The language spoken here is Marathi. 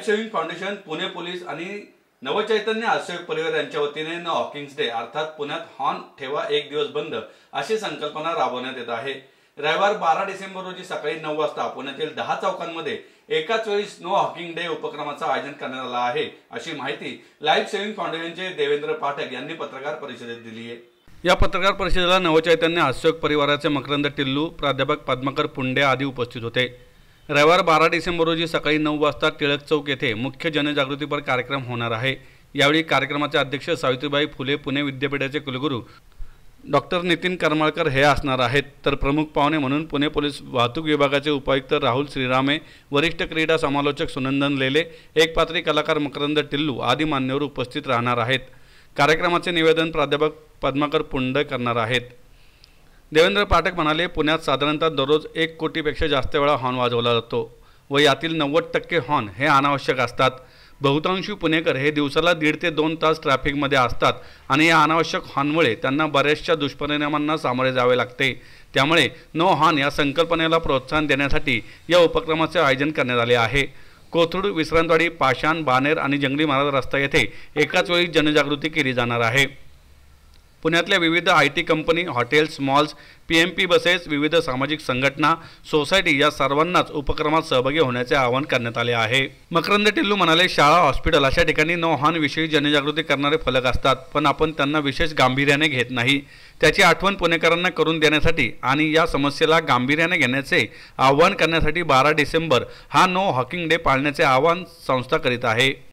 Life saving foundation, Pune police आणि नवचैतन्य हास्ययोग परिवार यांच्या वतीने नो हॉकिंग्स डे अर्थात पुण्यात हॉर्न ठेवा एक दिवस बंद अशी संकल्पना राबवण्यात येत आहे। रविवार 12 डिसेंबर रोजी सकाळी 9 वाजता पुण्यातील 10 चौकांमध्ये एकाच वेळी नो हॉकिंग डे उपक्रमाचं आयोजन करण्यात आलं आहे, अशी माहिती लाईफ सेव्हिंग फाउंडेशनचे देवेंद्र पाठक यांनी पत्रकार परिषदेत दिली आहे। या पत्रकार परिषदेला नवचैतन्य हास्ययोग परिवाराचे मकरंद टिल्लू, प्राध्यापक पद्माकर पुंडे आदी उपस्थित होते। रविवार 12 डिसेंबर रोजी सकाळी 9 वाजता टिळक चौक येथे मुख्य जनजागृतीपर कार्यक्रम होणार आहे। यावेळी कार्यक्रमाचे अध्यक्ष सावित्रीबाई फुले पुणे विद्यापीठाचे कुलगुरू डॉक्टर नितीन करमाळकर हे असणार आहेत, तर प्रमुख पाहुणे म्हणून पुणे पोलीस वाहतूक विभागाचे उपायुक्त राहुल श्रीरामे, वरिष्ठ क्रीडा समालोचक सुनंदन लेले, एकपात्री कलाकार मकरंद टिल्लू आदी मान्यवर उपस्थित राहणार आहेत। कार्यक्रमाचे निवेदन प्राध्यापक पद्माकर पुंडे करणार आहेत। देवेंद्र पाठक म्हणाले, पुण्यात साधारणतः दररोज 1 कोटीपेक्षा जास्त वेळा हॉर्न वाजवला जातो व यातील 90% हॉर्न हे अनावश्यक असतात। बहुतांशी पुणेकर हे दिवसाला 1.5 ते 2 तास ट्रॅफिकमध्ये असतात आणि या अनावश्यक हॉर्नमुळे त्यांना बऱ्याचशा दुष्परिणामांना सामोरे जावे लागते। त्यामुळे नो हॉर्न या संकल्पनेला प्रोत्साहन देण्यासाठी या उपक्रमाचे आयोजन करण्यात आले आहे। कोथरूड, विश्रांतवाडी, पाषाण, बानेर आणि जंगली महाराज रस्ता येथे एकाच वेळी जनजागृती केली जाणार आहे। पुण्यातल्या विविध IT company, hotels, malls, PMP buses, विविध सामाजिक संघटना, सोसायटी या सर्वांनाच उपक्रमात सहभागी होण्याचे आवाहन करण्यात आले आहे। मकरंद टिल्लू म्हणाले, शाळा, हॉस्पिटल अशा ठिकाणी नो हॉर्न विषयी जनजागृती करणारे फलक असतात, पण आपण त्यांना विशेष गांभीर्याने घेत नाही। त्याची आठवण पुणेकरांना करून देण्यासाठी आणि या समस्येला गांभीर्याने घेण्याचे आवाहन करण्यासाठी 12 डिसेंबर हा नो हॉकिंग डे पाळण्याचे आवाहन संस्था करीत आहे।